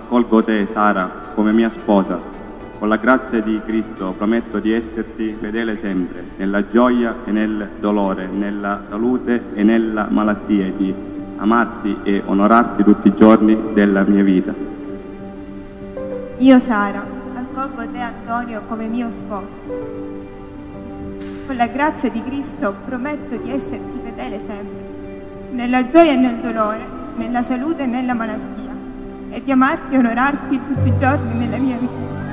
accolgo te, Sara, come mia sposa. Con la grazia di Cristo prometto di esserti fedele sempre, nella gioia e nel dolore, nella salute e nella malattia, e di amarti e onorarti tutti i giorni della mia vita. Io, Sara, accolgo te, Antonio, come mio sposo. Con la grazia di Cristo prometto di esserti fedele sempre, nella gioia e nel dolore, nella salute e nella malattia, e di amarti e onorarti tutti i giorni della mia vita.